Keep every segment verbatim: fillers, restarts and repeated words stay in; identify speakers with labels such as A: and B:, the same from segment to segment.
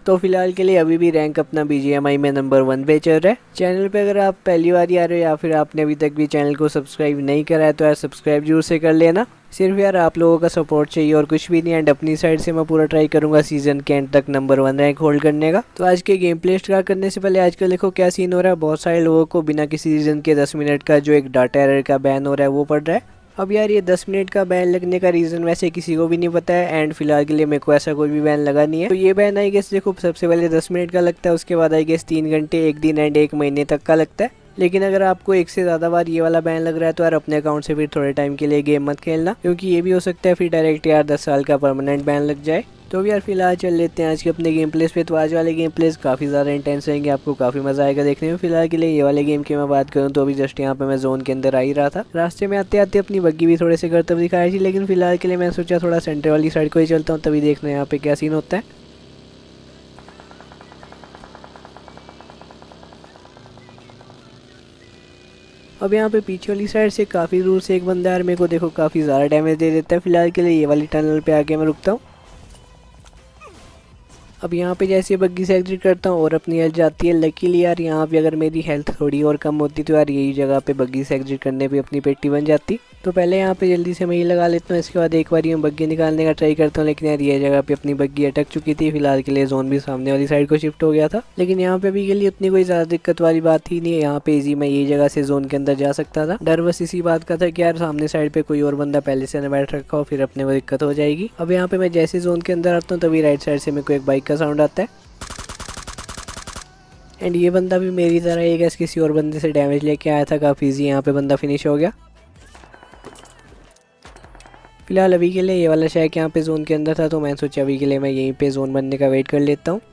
A: तो फिलहाल के लिए अभी भी रैंक अपना बीजीएमआई में नंबर वन पे चल रहा है। चैनल पे अगर आप पहली बार आ रहे हो या फिर आपने अभी तक भी चैनल को सब्सक्राइब नहीं करा है तो यार सब्सक्राइब जरूर से कर लेना। सिर्फ यार आप लोगों का सपोर्ट चाहिए और कुछ भी नहीं। एंड अपनी साइड से मैं पूरा ट्राई करूंगा सीजन के एंड तक नंबर वन रैंक होल्ड करने का। तो आज के गेम प्ले स्टार्ट करने से पहले आजकल देखो क्या सीन हो रहा है, बहुत सारे लोगों को बिना किसी रीजन के दस मिनट का जो एक डाटा एरर का बैन हो रहा है वो पड़ रहा है। अब यार ये दस मिनट का बैन लगने का रीज़न वैसे किसी को भी नहीं पता है एंड फिलहाल के लिए मेरे को ऐसा कोई भी बैन लगा नहीं है। तो ये बैन आई गेस देखो सबसे पहले दस मिनट का लगता है, उसके बाद आई गेस तीन घंटे, एक दिन एंड एक महीने तक का लगता है। लेकिन अगर आपको एक से ज़्यादा बार ये वाला बैन लग रहा है तो यार अपने अकाउंट से फिर थोड़े टाइम के लिए गेम मत खेलना, क्योंकि ये भी हो सकता है फिर डायरेक्ट यार दस साल का परमानेंट बैन लग जाए। तो भी यार फिलहाल चल लेते हैं आज के अपने गेम प्लेस पे। तो आज वाले गेम प्लेस काफ़ी ज़्यादा इंटेंस रहेंगे, आपको काफ़ी मज़ा आएगा देखने में। फिलहाल के लिए ये वाले गेम की मैं बात करूँ तो अभी जस्ट यहाँ पे मैं जोन के अंदर आ ही रहा था। रास्ते में आते आते अपनी बग्गी भी थोड़े से करतब दिखाई थी, लेकिन फिलहाल के लिए मैं सोचा थोड़ा सेंटर वाली साइड को ही चलता हूँ, तभी देखना यहाँ पे क्या सीन होता है। अब यहाँ पे पीछे वाली साइड से काफ़ी दूर से एक बंदा यार मेरे को देखो काफ़ी ज़्यादा डैमेज दे देता है। फिलहाल के लिए ये वाली टनल पे आके मैं रुकता हूँ। अब यहाँ पे जैसे बग्गी से एग्जिट करता हूँ और अपनी हेल्थ जाती है। लकीली यार यहाँ पे अगर मेरी हेल्थ थोड़ी और कम होती तो यार यही जगह पे बग्गी से एग्जिट करने पे अपनी पेटी बन जाती। तो पहले यहाँ पे जल्दी से मैं ये लगा लेता हूँ, इसके बाद एक बार मैं बग्गी निकालने का ट्राई करता हूँ, लेकिन यार ये जगह पे अपनी बग्गी अटक चुकी थी। फिलहाल के लिए जोन भी सामने वाली साइड को शिफ्ट हो गया था, लेकिन यहाँ पे अभी के लिए उतनी कोई ज़्यादा दिक्कत वाली बात ही नहीं है। यहाँ पे इजी मैं यही जगह से जोन के अंदर जा सकता था। डर बस इसी बात का था कि यार सामने साइड पे कोई और बंदा पहले से न बैठ रखा हो, फिर अपने को दिक्कत हो जाएगी। अब यहाँ पे मैं जैसे जोन के अंदर आता हूँ तभी राइट साइड से मेरे को एक बाइक का साउंड आता है एंड ये बंदा भी मेरी तरह एक गैस किसी और बंदे से डैमेज लेके आया था। काफ़ी ईजी यहाँ पे बंदा फिनिश हो गया। फिलहाल अभी के लिए ये वाला शैक यहाँ पे जोन के अंदर था, तो मैं सोचा अभी के लिए मैं यहीं पे जोन बनने का वेट कर लेता हूँ।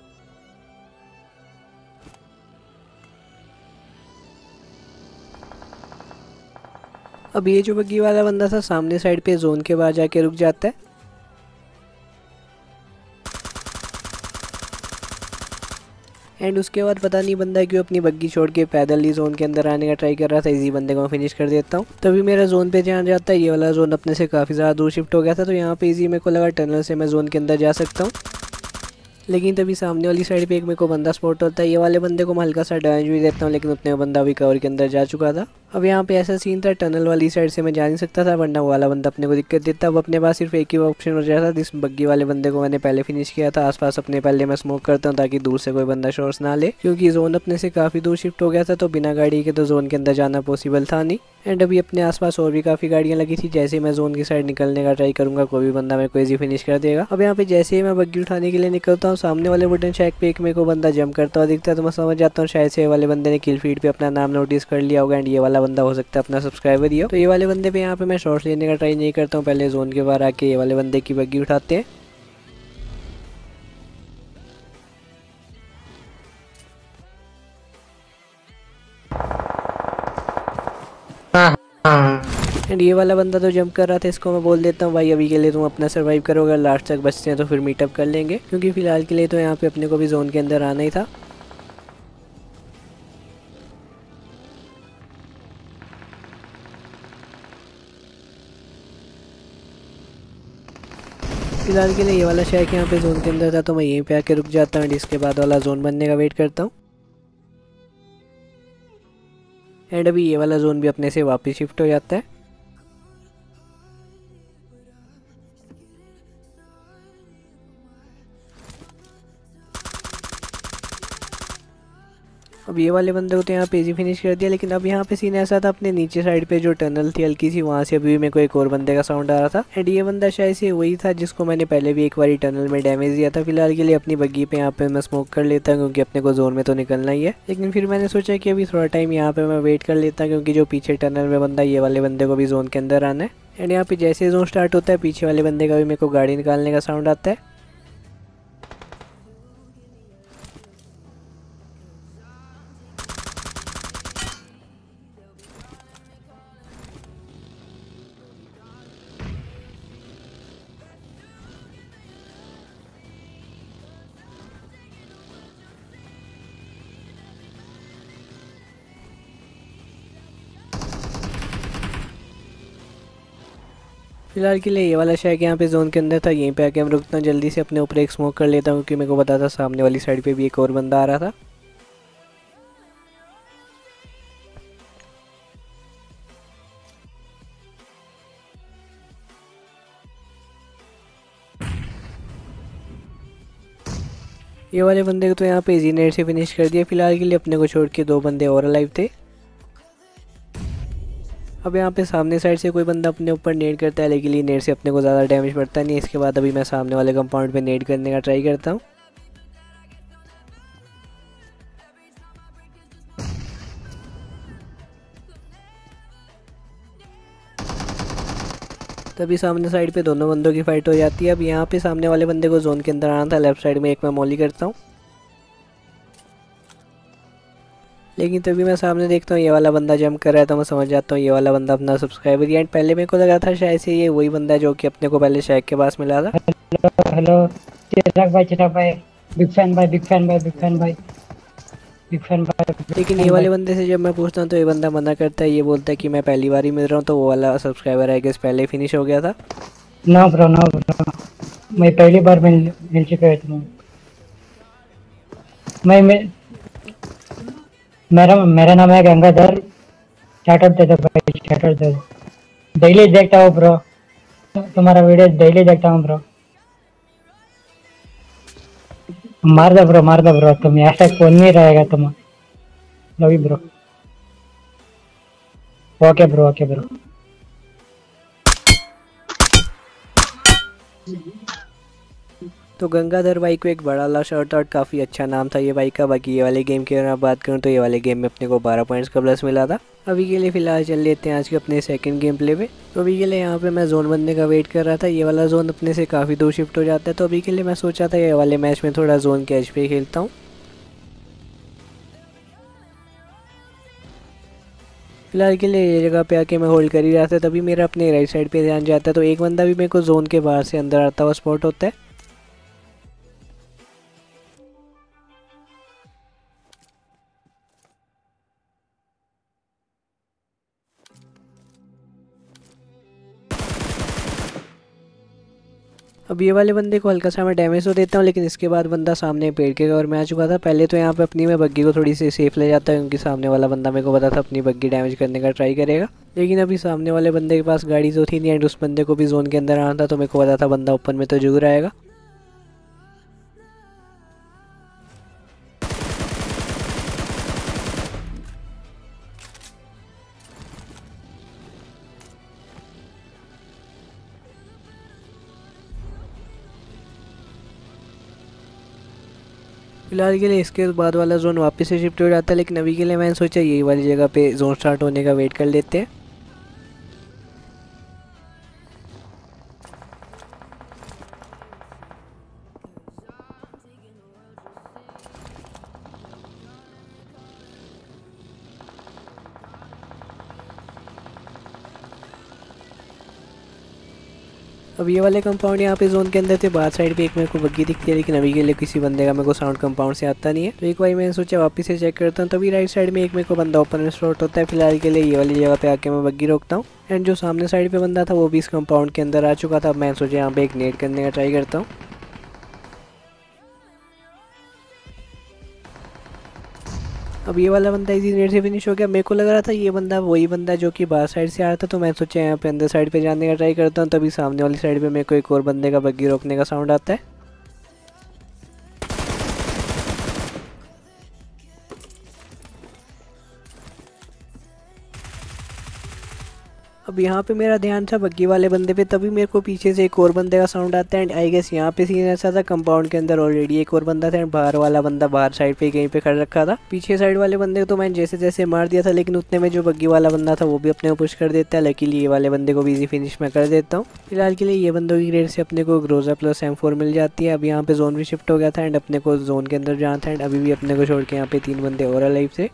A: अब ये जो बग्गी वाला बंदा था सामने साइड पे जोन के बाहर जाके रुक जाता है एंड उसके बाद पता नहीं बंदा क्यों अपनी बग्गी छोड़ के पैदल ही जोन के अंदर आने का ट्राई कर रहा था। इसी बंदे को मैं फिनिश कर देता हूँ। तभी मेरा जोन पे ध्यान जाता है, ये वाला जोन अपने से काफ़ी ज़्यादा दूर शिफ्ट हो गया था। तो यहाँ पे इजी मेरे को लगा टनल से मैं जोन के अंदर जा सकता हूँ, लेकिन तभी सामने वाली साइड पे एक मेरे को बंदा स्पॉट होता है। ये वाले बंदे को मैं हल्का सा डैमेज भी देता हूँ, लेकिन उतने बंदा अभी कवर के अंदर जा चुका था। अब यहाँ पे ऐसा सीन था, टनल वाली साइड से मैं जा नहीं सकता था, वरना वो वाला बंदा अपने को दिक्कत देता। अब अपने पास सिर्फ एक ही ऑप्शन हो जाता था, जिस बग्गी वाले बंदे को मैंने पहले फिनिश किया था। आसपास अपने पहले मैं स्मोक करता हूँ ताकि दूर से कोई बंदा शॉट्स ना ले, क्योंकि जोन अपने से काफ़ी दूर शिफ्ट हो गया था, तो बिना गाड़ी के तो जोन के अंदर जाना पॉसिबल था नहीं। एंड अभी अपने आसपास और भी काफ़ी गाड़ियाँ लगी थी। जैसे मैं जोन की साइड निकलने का ट्राई करूँगा कोई भी बंदा मेरे को इजी फिनिश कर देगा। अब यहाँ पे जैसे ही मैं बग्गी उठाने के लिए निकलता हूँ, सामने वाले वुडन शैक पे एक मेरे को बंदा जंप करता हुआ दिखता है। तो मैं समझ जाता हूँ शायद से वाले बंदे ने किल फीड पे अपना नाम नोटिस कर लिया होगा एंड ये वाला बंदा हो सकता है अपना सब्सक्राइबर ही हो। तो ये वाले बंदे पे यहाँ पे मैं शॉट्स लेने का ट्राई नहीं करता हूँ, पहले जोन के बाहर आके ये वाले बंदे की बग्गी उठाते हैं। एंड ये वाला बंदा तो जंप कर रहा था, इसको मैं बोल देता हूँ भाई अभी के लिए तुम अपना सर्वाइव करो, अगर लास्ट तक बचते हैं तो फिर मीटअप कर लेंगे, क्योंकि फिलहाल के लिए तो यहाँ पे अपने को भी जोन के अंदर आना ही था। फिलहाल के लिए ये वाला शैक यहाँ पे जोन के अंदर था, तो मैं यहीं पे आके रुक जाता हूँ एंड इसके बाद वाला जोन बनने का वेट करता हूँ। एंड अभी ये वाला जोन भी अपने से वापस शिफ्ट हो जाता है। अब ये वाले बंदे को तो यहाँ पे इजी फिनिश कर दिया, लेकिन अब यहाँ पे सीन ऐसा था, अपने नीचे साइड पे जो टनल थी हल्की सी, वहाँ से अभी भी मेरे को एक और बंदे का साउंड आ रहा था एंड ये बंदा शायद से वही था जिसको मैंने पहले भी एक बार टनल में डैमेज दिया था। फिलहाल के लिए अपनी बग्गी पे यहाँ पे मैं स्मोक कर लेता हूँ, क्योंकि अपने को जोन में तो निकलना ही है। लेकिन फिर मैंने सोचा कि अभी थोड़ा टाइम यहाँ पे मैं वेट कर लेता, क्योंकि जो पीछे टनल में बंदा ये वाले बंदे को भी जोन के अंदर आना है। एंड यहाँ पे जैसे जोन स्टार्ट होता है पीछे वाले बंदे का भी मेरे को गाड़ी निकालने का साउंड आता है। फिलहाल के लिए ये वाला शैक यहाँ पे जोन के अंदर था। यहीं पे आके हम रुकता हूँ, जल्दी से अपने ऊपर एक स्मोक कर लेता हूँ क्योंकि मेरे को पता था सामने वाली साइड पे भी एक और बंदा आ रहा था। ये वाले बंदे को तो यहाँ पे इजी नेट से फिनिश कर दिया। फिलहाल के लिए अपने को छोड़ के दो बंदे और अलाइव थे। अब यहाँ पे सामने साइड से कोई बंदा अपने ऊपर नेट करता है, लेकिन ये नेट से अपने को ज़्यादा डैमेज पड़ता नहीं है। इसके बाद अभी मैं सामने वाले कंपाउंड पे नेट करने का ट्राई करता हूँ। तभी सामने साइड पे दोनों बंदों की फाइट हो जाती है। अब यहाँ पे सामने वाले बंदे को जोन के अंदर आना था। लेफ्ट साइड में एक मैं मॉली करता हूँ, लेकिन तभी मैं सामने देखता हूँ ये वाला बंदा जंप कर रहा है, तो मैं समझ जाता हूँ ये वाला बंदा अपना सब्सक्राइबर ही। एंड पहले मेरे को लगा था शायद से ये वही बंदा है जो कि अपने को पहले शैक के पास मिला था।
B: हेलो हेलो चिराग भाई, चिराग भाई, बिग फैन भाई, बिग फैन भाई, बिग फैन भाई, बिग फैन भाई।
A: लेकिन ये वाले बंदे से जब मैं पूछता हूँ तो ये बंदा मना करता है। ये बोलता है कि मैं पहली बार ही मिल रहा हूँ, तो वो वाला सब्सक्राइबर आई गेस पहले ही फिनिश हो गया था।
B: नो ब्रो, नो ब्रो, मैं पहली बार मिल मिल चुका है तुम्हें। मैं मैं मेरा मेरा नाम है गंगाधर। स्टार्टअप दे दो भाई, स्टार्टअप दे दो। डेली देखता हूँ ब्रो, तुम्हारा वीडियो डेली देखता हूँ ब्रो। मार दो ब्रो, मार दो ब्रो, तुम ऐसा कौन नहीं रहेगा तुम। Love you bro. Okay bro, okay bro.
A: तो गंगाधर भाई को एक बड़ा ला शॉट आउट, काफ़ी अच्छा नाम था ये भाई का। बाकी ये वाले गेम की अगर मैं बात करूँ तो ये वाले गेम में अपने को बारह पॉइंट्स का प्लस मिला था। अभी के लिए फ़िलहाल चल लेते हैं आज के अपने सेकंड गेम प्ले पे। तो अभी के लिए यहाँ पे मैं जोन बनने का वेट कर रहा था। ये वाला जोन अपने से काफ़ी दूर शिफ्ट हो जाता है, तो अभी के लिए मैं सोचा था ये वाले मैच में थोड़ा जोन के एज पे खेलता हूँ। फिलहाल के लिए ये जगह पे आके मैं होल्ड कर ही रहा था, तभी मेरा अपने राइट साइड पे ध्यान जाता है, तो एक बंदा भी मेरे को जोन के बाहर से अंदर आता हुआ स्पॉट होता है। अब ये वाले बंदे को हल्का सा मैं डैमेज तो देता हूँ, लेकिन इसके बाद बंदा सामने पेड़ के कवर में आ चुका था। पहले तो यहाँ पे अपनी मैं बग्गी को थोड़ी सी सेफ ले जाता है क्योंकि सामने वाला बंदा मेरे को पता था अपनी बग्गी डैमेज करने का ट्राई करेगा। लेकिन अभी सामने वाले बंदे के पास गाड़ी तो थी नहीं, एंड उस बंदे को भी जोन के अंदर आना था, तो मेरे को पता था बंदा ओपन में तो जरूर आएगा। फिलहाल के लिए इसके बाद वाला जोन वापस से शिफ्ट हो जाता है, लेकिन अभी के लिए मैंने सोचा यही वाली जगह पे जोन स्टार्ट होने का वेट कर लेते हैं। अब ये वाले कंपाउंड यहाँ पे जोन के अंदर थे। बाहर साइड पे एक मेरे को बग्गी दिखती है, लेकिन अभी के लिए किसी बंदे का मेरे को साउंड कंपाउंड से आता नहीं है। तो एक बार मैंने सोचा वापस से चेक करता हूँ, तभी राइट साइड में एक मेरे को बंदा ओपन में स्पॉट होता है। फिलहाल के लिए ये वाली जगह पे आके मैं बग्गी रोकता हूँ, एंड जो सामने साइड पे बंदा था वो भी इस कंपाउंड के अंदर आ चुका था। मैं सोचा यहाँ पे एक नेट करने का ट्राई करता हूँ। अब ये वाला बंदा इजी नेट से फिनिश हो गया। मेरे को लग रहा था ये बंदा वही बंदा जो कि बाहर साइड से आ रहा था, तो मैं सोचा यहाँ पे अंदर साइड पे जाने का ट्राई करता हूँ। तभी सामने वाली साइड पे मेरे को एक और बंदे का बग्गी रोकने का साउंड आता है। अब यहाँ पे मेरा ध्यान था बग्गी वाले बंदे पे, तभी मेरे को पीछे से एक और बंदे का साउंड आता है। एंड आई गेस यहाँ पे सीन ऐसा था, कंपाउंड के अंदर ऑलरेडी एक और बंदा था, एंड बाहर वाला बंदा बाहर साइड पे कहीं पे खड़ा रखा था। पीछे साइड वाले बंदे को तो मैंने जैसे जैसे मार दिया था, लेकिन उतने में जो बग्गी वाला बंदा था वो भी अपने को पुश कर देता है। लकीली ये वाले बंदे को भी इजी फिनिश में कर देता हूँ। फिलहाल के लिए ये बंदों की ग्रेड से अपने को ग्रोजा प्लस एम फोर मिल जाती है। अब यहाँ पे जोन भी शिफ्ट हो गया था, एंड अपने को जोन के अंदर जाना था। एंड अभी भी अपने को छोड़ के यहाँ पे तीन बंदे और अलाइव थे।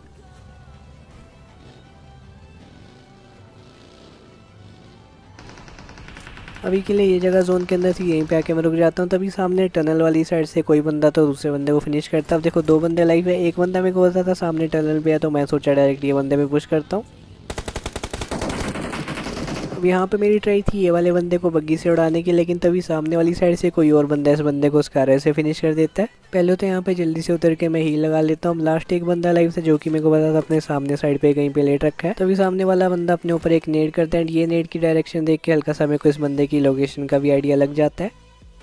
A: अभी के लिए ये जगह जोन के अंदर थी, यहीं पे आके मैं रुक जाता हूँ। तभी सामने टनल वाली साइड से कोई बंदा तो दूसरे बंदे को फिनिश करता है। अब देखो दो बंदे लाइव है, एक बंदा मेरे को पता था सामने टनल पे है, तो मैं सोचा डायरेक्ट ये बंदे पे पुश करता हूँ। अब यहाँ पे मेरी ट्राई थी ये वाले बंदे को बग्गी से उड़ाने की, लेकिन तभी सामने वाली साइड से कोई और बंदा इस बंदे को उस कार से फिनिश कर देता है। पहले तो यहाँ पे जल्दी से उतर के मैं हील लगा लेता हूँ। लास्ट एक बंदा लाइव था जो कि मेरे को पता था अपने सामने साइड पे कहीं पे लेट रखा है। तभी सामने वाला बंदा अपने ऊपर एक नेड करता है एंड ये नेड की डायरेक्शन देख के हल्का सा मेरे को इस बंदे की लोकेशन का भी आइडिया लग जाता है।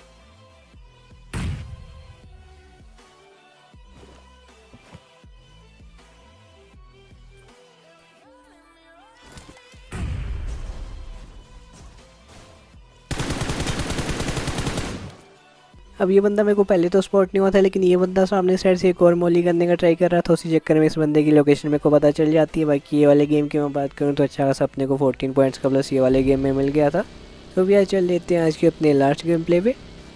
A: अब ये बंदा मेरे को पहले तो स्पॉट नहीं हुआ था, लेकिन ये बंदा सामने साइड से एक और मॉली करने का ट्राई कर रहा था। उसी चक्कर में इस बंदे की लोकेशन मेरे को पता चल जाती है। बाकी ये वाले गेम की मैं बात करूँ तो अच्छा खासा अपने को फोर्टीन पॉइंट्स का प्लस ये वाले गेम में मिल गया था। तो भैया चल लेते हैं आज के अपने लास्ट गेम प्ले पे।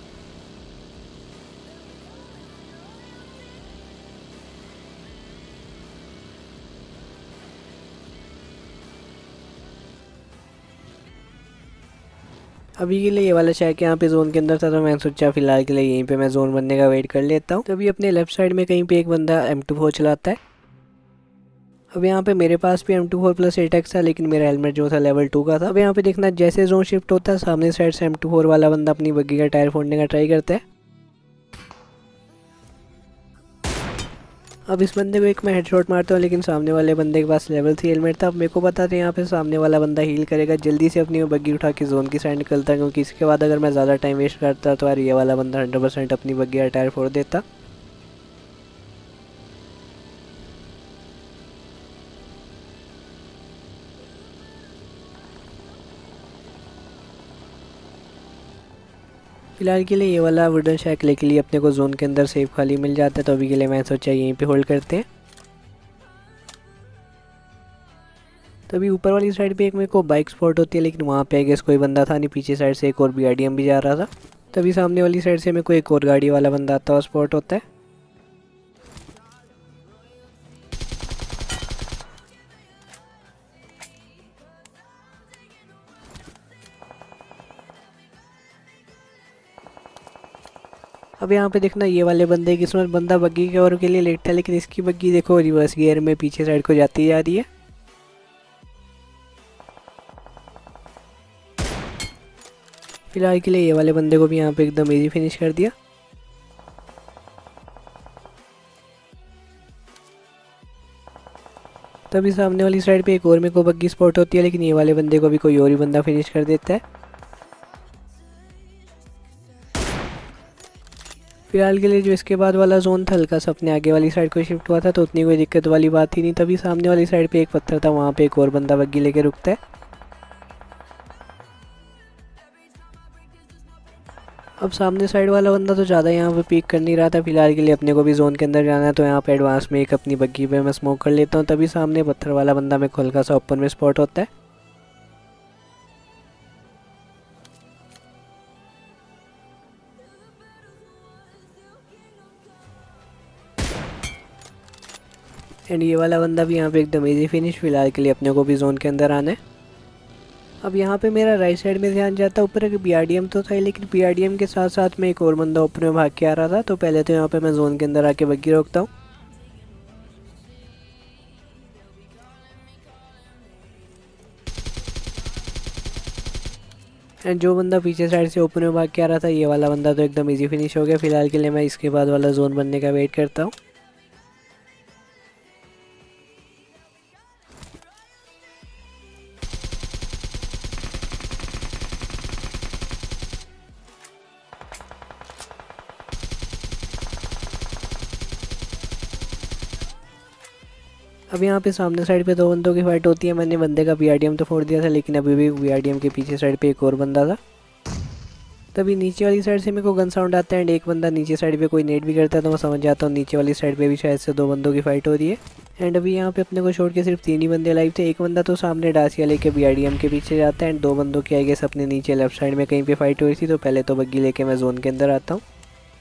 A: अभी के लिए ये वाला शैक यहाँ पे जोन के अंदर था, तो मैंने सोचा फिलहाल के लिए यहीं पे मैं जोन बनने का वेट कर लेता हूँ। तभी अपने लेफ्ट साइड में कहीं पे एक बंदा एम टू फोर चलाता है। अब यहाँ पे मेरे पास भी M two four plus eight X था, लेकिन मेरा हेलमेट जो था लेवल टू का था। अब यहाँ पे देखना जैसे जोन शिफ्ट होता है सामने साइड से एम टू फोर वाला बंदा अपनी बग्गी का टायर फोड़ने का ट्राई करता है। अब इस बंदे को एक मैं हेडशॉट मारता हूँ, लेकिन सामने वाले बंदे के पास लेवल थ्री हेलमेट था। अब मेरे को पता था यहाँ पे सामने वाला बंदा हील करेगा, जल्दी से अपनी बग्गी उठा के जोन की साइड निकलता, क्योंकि इसके बाद अगर मैं ज़्यादा टाइम वेस्ट करता तो यार ये वाला बंदा हंड्रेड परसेंट अपनी बग्गी का टायर फोड़ देता। फिलहाल के लिए ये वाला वुडन शैक लेके लिए अपने को जोन के अंदर सेफ खाली मिल जाता है, तो अभी के लिए मैं सोचा यहीं पे होल्ड करते हैं। तभी ऊपर वाली साइड पे एक मेरे को बाइक स्पॉट होती है, लेकिन वहाँ पे आई गेस कोई बंदा था नहीं। पीछे साइड से एक और बी आर डी एम भी जा रहा था। तभी सामने वाली साइड से मेरे को एक और गाड़ी वाला बंदा आता हुआ स्पॉट होता है। अब यहाँ पे देखना ये वाले बंदे की किस्मत, बंदा बग्गी के ओर के लिए लेट था, लेकिन इसकी बग्गी देखो रिवर्स गियर में पीछे साइड को जाती जा रही है। फिलहाल के लिए ये वाले बंदे को भी यहाँ पे एकदम इजी फिनिश कर दिया। तभी सामने वाली साइड पे एक और मेरे को बग्गी स्पॉट होती है, लेकिन ये वाले बंदे को भी कोई और ही बंदा फिनिश कर देता है। फिलहाल के लिए जो इसके बाद वाला जोन था हल्का सा अपने आगे वाली साइड को शिफ्ट हुआ था, तो उतनी कोई दिक्कत वाली बात ही नहीं। तभी सामने वाली साइड पे एक पत्थर था, वहाँ पे एक और बंदा बग्गी लेके रुकता है। अब सामने साइड वाला बंदा तो ज़्यादा यहाँ पे पीक कर नहीं रहा था। फिलहाल के लिए अपने को भी जोन के अंदर जाना है, तो यहाँ पे एडवांस में एक अपनी बग्गी पे मैं स्मोक कर लेता हूँ। तभी सामने पत्थर वाला बंदा मेरे को हल्का सा ओपन में स्पॉट होता है। एंड ये वाला बंदा भी यहाँ पे एकदम इजी फिनिश। फिलहाल के लिए अपने को भी जोन के अंदर आना है। अब यहाँ पे मेरा राइट साइड में ध्यान जाता है, ऊपर एक बी आर डी एम तो था, लेकिन बी आर डी एम के साथ साथ में एक और बंदा ऊपर में भाग के आ रहा था। तो पहले तो यहाँ पे मैं जोन के अंदर आके बग्गी रोकता हूँ। एंड जो बंदा पीछे साइड से ओपन में भाग के आ रहा था ये वाला बंदा तो एकदम इजी फिनिश हो गया। फिलहाल के लिए मैं इसके बाद वाला जोन बनने का वेट करता हूँ। अब यहाँ पे सामने साइड पे दो बंदों की फाइट होती है। मैंने बंदे का बी आर डी एम तो फोड़ दिया था, लेकिन अभी भी बी आर डी एम के पीछे साइड पे एक और बंदा था। तभी नीचे वाली साइड से मेरे को गन साउंड आता है एंड एक बंदा नीचे साइड पे कोई नेट भी करता है, तो मैं समझ जाता हूँ नीचे वाली साइड पे भी शायद से दो बंदों की फाइट हो रही है। एंड अभी यहाँ पे अपने को छोड़ के सिर्फ तीन ही बंदे लाइव थे। एक बंदा तो सामने डासिया लेके बी आर डी एम के पीछे जाता है एंड दो बंदों की आई गेस अपने नीचे लेफ्ट साइड में कहीं पे फाइट हुई थी। तो पहले तो बग्गी लेके मैं जोन के अंदर आता हूँ।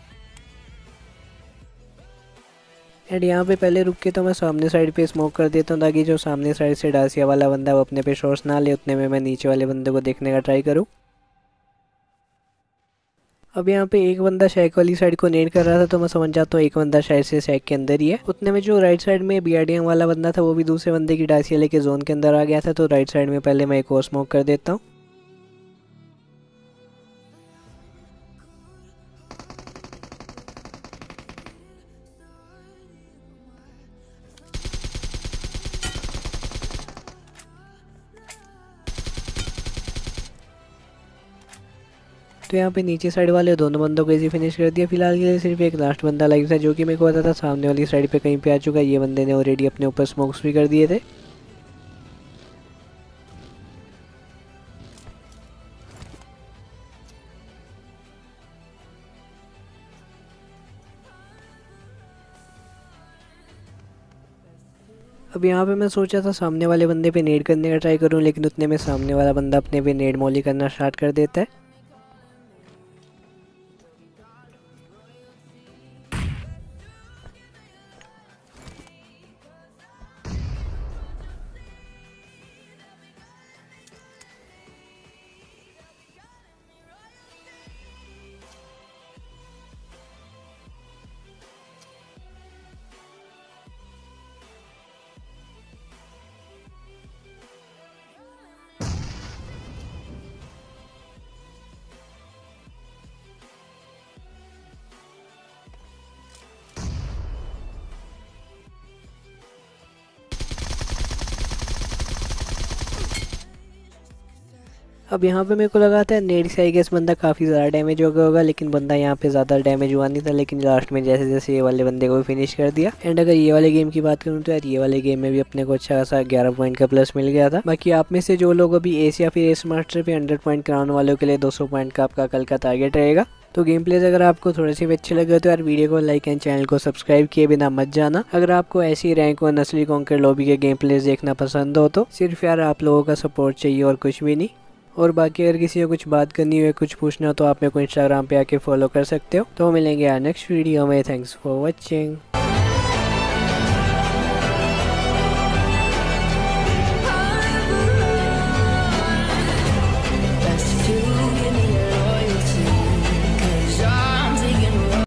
A: एंड यहाँ पे पहले रुक के तो मैं सामने साइड पे स्मोक कर देता हूँ, ताकि जो सामने साइड से डासिया वाला बंदा वो अपने पे शॉट्स ना ले। उतने में मैं नीचे वाले बंदे को देखने का ट्राई करूँ। अब यहाँ पे एक बंदा शैक वाली साइड को नेट कर रहा था, तो मैं समझ जाता हूँ एक बंदा शायद से शैक के अंदर ही है। उतने में जो राइट साइड में बी आर डी एम वाला बंदा था वो भी दूसरे बंदे की डासिया लेके जोन के अंदर आ गया था। तो राइट साइड में पहले मैं एक और स्मोक कर देता हूँ। तो यहाँ पे नीचे साइड वाले दोनों बंदों को इजी फिनिश कर दिया। फिलहाल के लिए सिर्फ एक लास्ट बंदा लाइव था जो कि मेरे को पता था सामने वाली साइड पे कहीं पे आ चुका है। ये बंदे ने ऑलरेडी अपने ऊपर स्मोक्स भी कर दिए थे। अब यहाँ पे मैं सोचा था सामने वाले बंदे पे नेड करने का ट्राई करूँ, लेकिन उतने में सामने वाला बंदा अपने पे नेड मॉली करना स्टार्ट कर देता है। अब यहाँ पे मेरे को लगा था नेड से आई गेस बंदा काफ़ी ज़्यादा डैमेज हो गया होगा, लेकिन बंदा यहाँ पे ज़्यादा डैमेज हुआ नहीं था। लेकिन लास्ट में जैसे जैसे ये वाले बंदे को भी फिनिश कर दिया। एंड अगर ये वाले गेम की बात करूँ तो यार ये वाले गेम में भी अपने को अच्छा खासा ग्यारह पॉइंट का प्लस मिल गया था। बाकी आप में से जो लोग अभी एस या फिर एस मास्टर पे हंड्रेड पॉइंट कराने वालों के लिए दो सौ पॉइंट का आपका कल का टारगेट रहेगा। तो गेम प्लेज अगर आपको थोड़े से भी अच्छे लगे तो यार वीडियो को लाइक एंड चैनल को सब्सक्राइब किए बिना मत जाना। अगर आपको ऐसी रैंक और नस्ली कॉन्कर लॉबी के गेम प्लेज देखना पसंद हो तो सिर्फ यार आप लोगों का सपोर्ट चाहिए और कुछ भी नहीं। और बाकी अगर किसी को कुछ बात करनी हो, कुछ पूछना हो तो आप मेरे को इंस्टाग्राम पे आके फॉलो कर सकते हो। तो मिलेंगे यार नेक्स्ट वीडियो में। Thanks for watching.